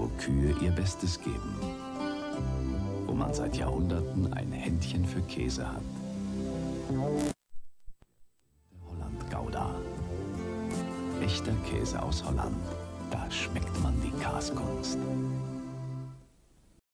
wo Kühe ihr Bestes geben. Wo man seit Jahrhunderten ein Händchen für Käse hat. Holland-Gouda. Echter Käse aus Holland. Da schmeckt man die Kaskunst.